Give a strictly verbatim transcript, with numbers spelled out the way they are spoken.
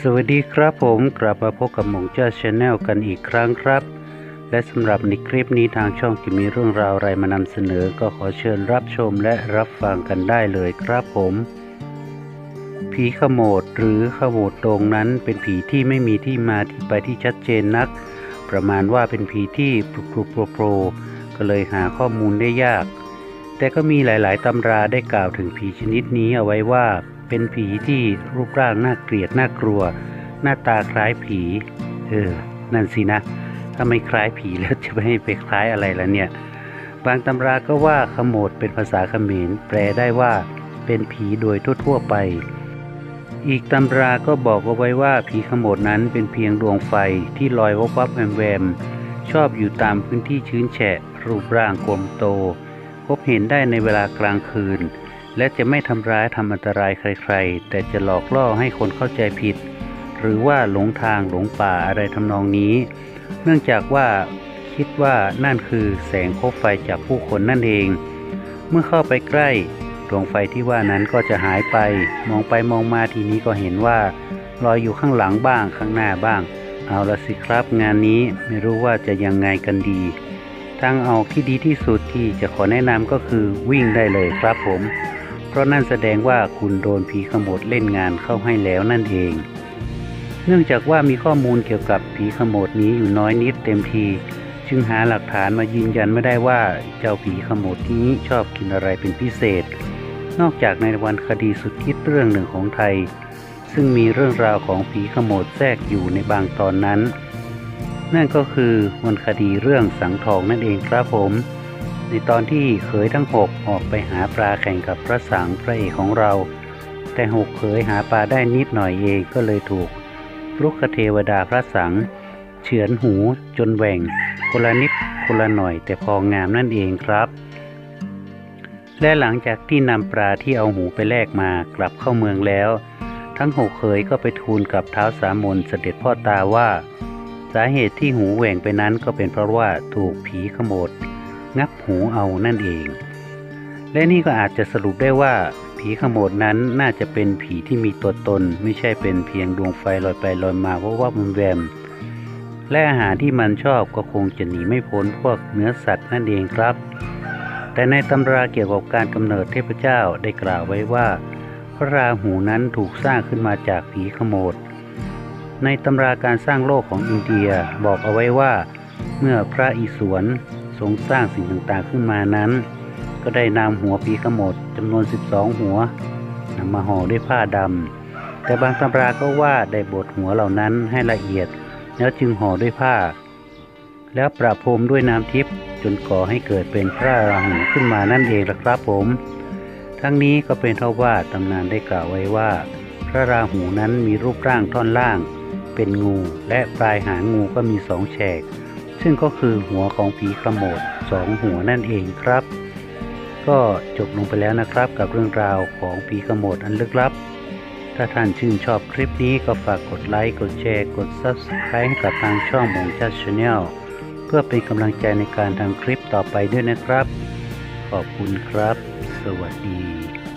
สวัสดีครับผมกลับมาพบกับหมงจ้าชาแนลกันอีกครั้งครับและสำหรับในคลิปนี้ทางช่องจะมีเรื่องราวอะไรมานำเสนอก็ขอเชิญรับชมและรับฟังกันได้เลยครับผมผีขโมดหรือขโมดดงนั้นเป็นผีที่ไม่มีที่มาที่ไปที่ชัดเจนนักประมาณว่าเป็นผีที่ปลุกปลุกโปรโปรก็เลยหาข้อมูลได้ยากแต่ก็มีหลายๆตำราได้กล่าวถึงผีชนิดนี้เอาไว้ว่าเป็นผีที่รูปร่างน่าเกลียดน่ากลัวหน้าตาคล้ายผีเออนั่นสินะถ้าไม่คล้ายผีแล้วจะไม่ให้ไปคล้ายอะไรล่ะเนี่ยบางตำราก็ว่าขโมดเป็นภาษาเขมรแปลได้ว่าเป็นผีโดยทั่วๆไปอีกตำราก็บอกเอาไว้ว่าผีขโมดนั้นเป็นเพียงดวงไฟที่ลอยวับวับแวมแวมชอบอยู่ตามพื้นที่ชื้นแฉะรูปร่างกลมโตพบเห็นได้ในเวลากลางคืนและจะไม่ทำร้ายทำอันตรายใครๆแต่จะหลอกล่อให้คนเข้าใจผิดหรือว่าหลงทางหลงป่าอะไรทำนองนี้เนื่องจากว่าคิดว่านั่นคือแสงคบไฟจากผู้คนนั่นเองเมื่อเข้าไปใกล้ดวงไฟที่ว่านั้นก็จะหายไปมองไปมองมาทีนี้ก็เห็นว่าลอยอยู่ข้างหลังบ้างข้างหน้าบ้างเอาละสิครับงานนี้ไม่รู้ว่าจะยังไงกันดีทางออกที่ดีที่สุดที่จะขอแนะนำก็คือวิ่งได้เลยครับผมเพราะนั่นแสดงว่าคุณโดนผีขโมดเล่นงานเข้าให้แล้วนั่นเองเนื่องจากว่ามีข้อมูลเกี่ยวกับผีขโมดนี้อยู่น้อยนิดเต็มทีจึงหาหลักฐานมายืนยันไม่ได้ว่าเจ้าผีขโมดนี้ชอบกินอะไรเป็นพิเศษนอกจากในวรรณคดีสุดฮิตเรื่องหนึ่งของไทยซึ่งมีเรื่องราวของผีขโมดแทรกอยู่ในบางตอนนั้นนั่นก็คือวรรณคดีเรื่องสังทองนั่นเองครับผมในตอนที่เขยทั้งหกออกไปหาปลาแข่งกับพระสังพระเอกของเราแต่หกเขยหาปลาได้นิดหน่อยเองก็เลยถูกรุกขเทวดาพระสังเฉือนหูจนแหว่งคนละนิดคนละหน่อยแต่พองามนั่นเองครับและหลังจากที่นำปลาที่เอาหูไปแลกมากลับเข้าเมืองแล้วทั้งหกเขยก็ไปทูลกับท้าวสามนเสด็จพ่อตาว่าสาเหตุที่หูแหว่งไปนั้นก็เป็นเพราะว่าถูกผีขโมดงับหูเอานั่นเองและนี่ก็อาจจะสรุปได้ว่าผีขโมดนั้นน่าจะเป็นผีที่มีตัวตนไม่ใช่เป็นเพียงดวงไฟลอยไปลอยมาเพราะว่ามันแวมและอาหารที่มันชอบก็คงจะหนีไม่พ้นพวกเนื้อสัตว์นั่นเองครับแต่ในตำราเกี่ยวกับการกำเนิดเทพเจ้าได้กล่าวไว้ว่าพระราหูนั้นถูกสร้างขึ้นมาจากผีขโมดในตำราการสร้างโลกของอินเดียบอกเอาไว้ว่าเมื่อพระอิศวรทรงสร้างสิ่งต่างๆขึ้นมานั้นก็ได้นำหัวผีขโมดจำนวนสิบสองหัวนำมาห่อด้วยผ้าดำแต่บางตำราก็ว่าได้บดหัวเหล่านั้นให้ละเอียดแล้วจึงห่อด้วยผ้าแล้วประพรมด้วยน้ำทิพย์จนก่อให้เกิดเป็นพระราหูขึ้นมานั่นเองล่ะครับผมทั้งนี้ก็เป็นเพราะว่าตำนานได้กล่าวไว้ว่าพระราหูนั้นมีรูปร่างท่อนล่างเป็นงูและปลายหางงูก็มีสองแฉกซึ่งก็คือหัวของผีขโมดสองหัวนั่นเองครับก็จบลงไปแล้วนะครับกับเรื่องราวของผีขโมดอันลึกลับถ้าท่านชื่นชอบคลิปนี้ก็ฝากกดไลค์กดแชร์กด ซับสไครบ์ ให้กับทางช่องหมงจ้าชาแนลเพื่อเป็นกำลังใจในการทำคลิปต่อไปด้วยนะครับขอบคุณครับสวัสดี